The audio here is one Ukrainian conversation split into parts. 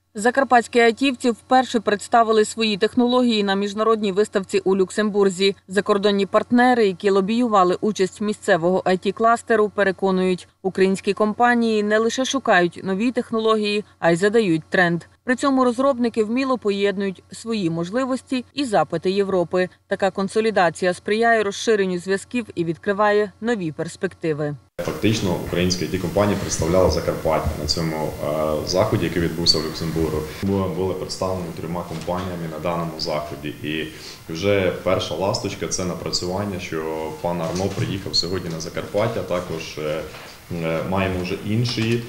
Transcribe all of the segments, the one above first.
Закарпатські айтівці вперше представили свої технології на міжнародній виставці у Люксембурзі. Закордонні партнери, які лобіювали участь місцевого IT-кластеру, переконують, українські компанії не лише шукають нові технології, а й задають тренд. При цьому розробники вміло поєднують свої можливості і запити Європи. Така консолідація сприяє розширенню зв'язків і відкриває нові перспективи. Фактично, українські IT-компанії представляли Закарпаття на цьому заході, який відбувся в Люксембургу. Ми були представлені 3 компаніями на даному заході. І вже перша ласточка – це напрацювання, що пан Арно приїхав сьогодні на Закарпаття. Також маємо вже інші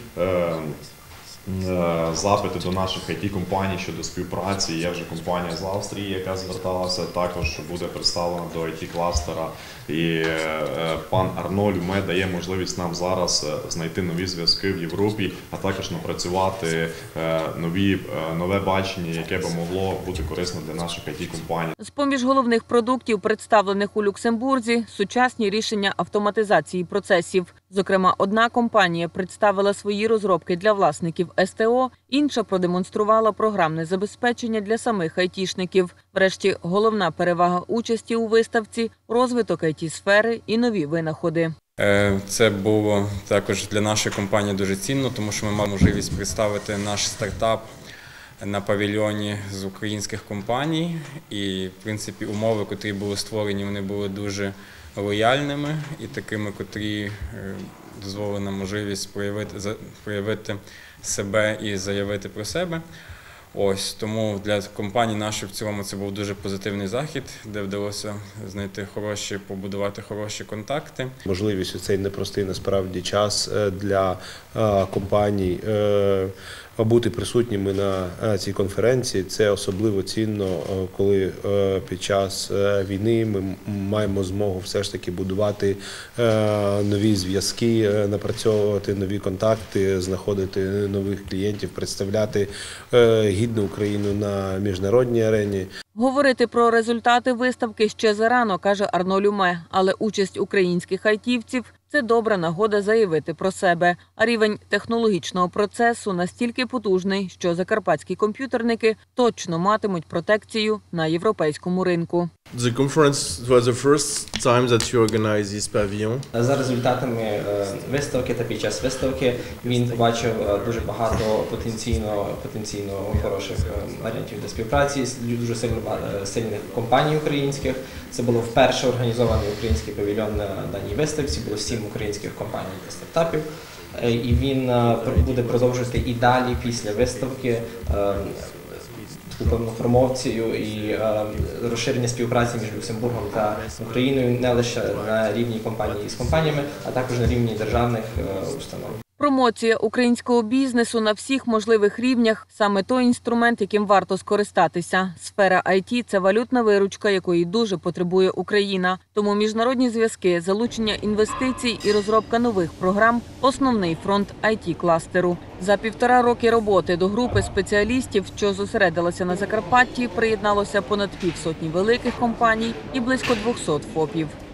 запити до наших IT-компаній щодо співпраці. Є вже компанія з Австрії, яка зверталася, також буде представлена до IT-кластера. І пан Арно Люме дає можливість нам зараз знайти нові зв'язки в Європі, а також напрацювати нове бачення, яке б могло бути корисно для наших IT-компаній. З-поміж головних продуктів, представлених у Люксембурзі, сучасні рішення автоматизації процесів. Зокрема, одна компанія представила свої розробки для власників СТО, інша продемонструвала програмне забезпечення для самих айтішників. Врешті, головна перевага участі у виставці – розвиток IT-сфери і нові винаходи. Це було також для нашої компанії дуже цінно, тому що ми мали можливість представити наш стартап на павільйоні з українських компаній. І, в принципі, умови, котрі були створені, вони були дуже лояльними і такими, котрі дозволили нам можливість проявити себе і заявити про себе. Тому для компанії нашої в цілому це був дуже позитивний захід, де вдалося побудувати хороші контакти. Можливість у цей непростий насправді час для компаній бути присутніми на цій конференції. Це особливо цінно, коли під час війни ми маємо змогу все ж таки будувати нові зв'язки, напрацьовувати нові контакти, знаходити нових клієнтів, представляти гідну Україну на міжнародній арені. Говорити про результати виставки ще зарано, каже Арно Люме, але участь українських айтівців – це добра нагода заявити про себе. А рівень технологічного процесу настільки потужний, що закарпатські комп'ютерники точно матимуть протекцію на європейському ринку. The conference was the first time that you organized this pavilion. За результатами виставки та під час виставки він побачив дуже багато потенційно хороших варіантів для співпраці, дуже сильних компаній українських. Це було вперше організований український павільйон на даній виставці, було 7 українських компаній та стартапів. І він буде продовжувати і далі після виставки промоцію і розширення співпраці між Люксембургом та Україною не лише на рівні компанії з компаніями, а також на рівні державних установ. Промоція українського бізнесу на всіх можливих рівнях – саме той інструмент, яким варто скористатися. Сфера IT – це валютна виручка, якої дуже потребує Україна. Тому міжнародні зв'язки, залучення інвестицій і розробка нових програм – основний фронт IT-кластеру. За 1,5 роки роботи до групи спеціалістів, що зосередилася на Закарпатті, приєдналося понад 50 великих компаній і близько 200 ФОПів.